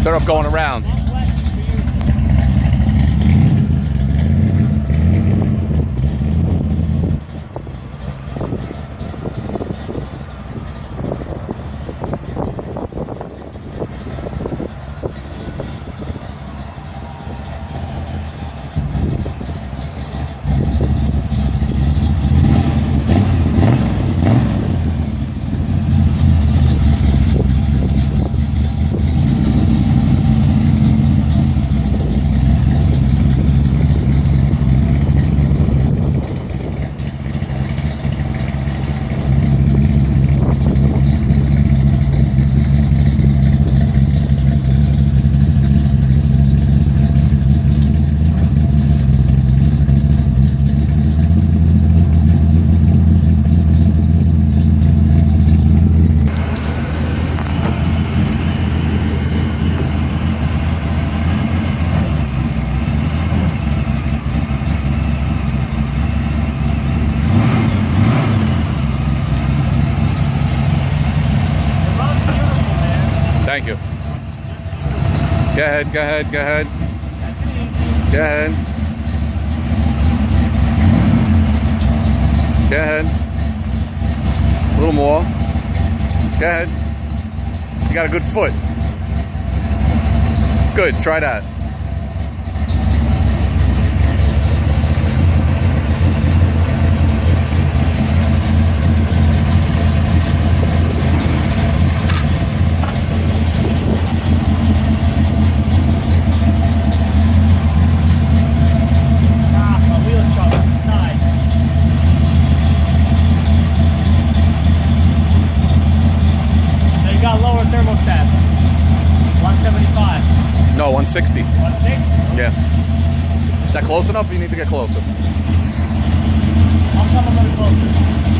Better off going around. Thank you. Go ahead, go ahead, go ahead. Go ahead. Go ahead. A little more. Go ahead. You got a good foot. Good, try that. Thermostat 175. No, 160. 160? Yeah. Is that close enough? You need to get closer. I'll come a little closer.